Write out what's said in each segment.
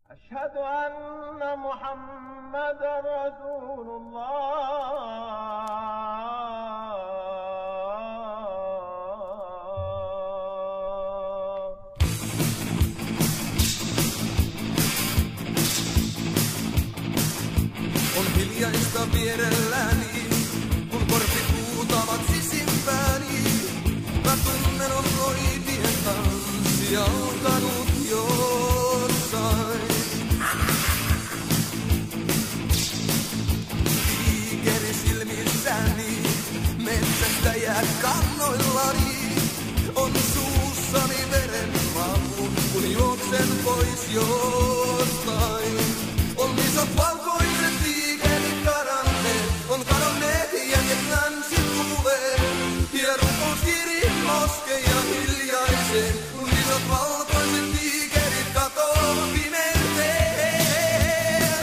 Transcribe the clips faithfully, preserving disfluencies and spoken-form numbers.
أشهد أن محمد رسول الله. On hiljaista vierelläni, kun korpit huutavat sisimpääni. Mä tunnen on loitien tanssi alkanut jossain. Tiikeri silmissäni, metsästäjät kannoillani. On suussani veren maku, kun juoksen pois jostain. On isot valkoiset tiikerit karanneet, on kadonneet jäljet länsituuleen. Ja rukouskiri moskeja hiljaiseen, kun isot valkoiset tiikerit katoo pimeyteen.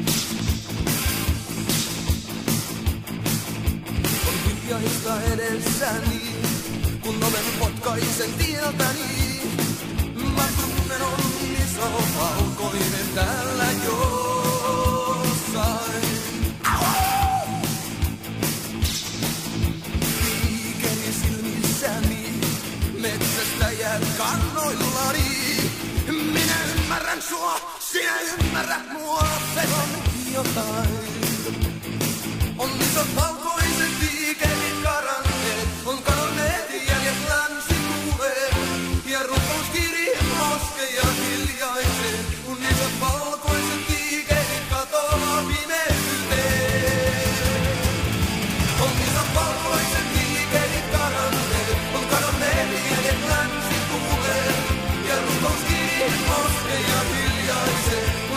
On hiljaista edessäni, kun oven potkaisen tieltäni. Mä tunnen on iso valkoinen täällä jossain. Tiikeri silmissäni, metsästäjät kannoillani. Minä ymmärrän sua, sinä ymmärrät mua, se on jotain. On isot valkoiset tiikerit karanneet, on kadonneet jäljet länsituuleen. Ja rukouskiri moskeja hiljaiseen, kun isot valkoiset tiikerit katoaa pimeyteen. On isot valkoiset tiikerit karanneet, on kadonneet jäljet länsituuleen. Ja rukouskiri moskeja hiljaiseen.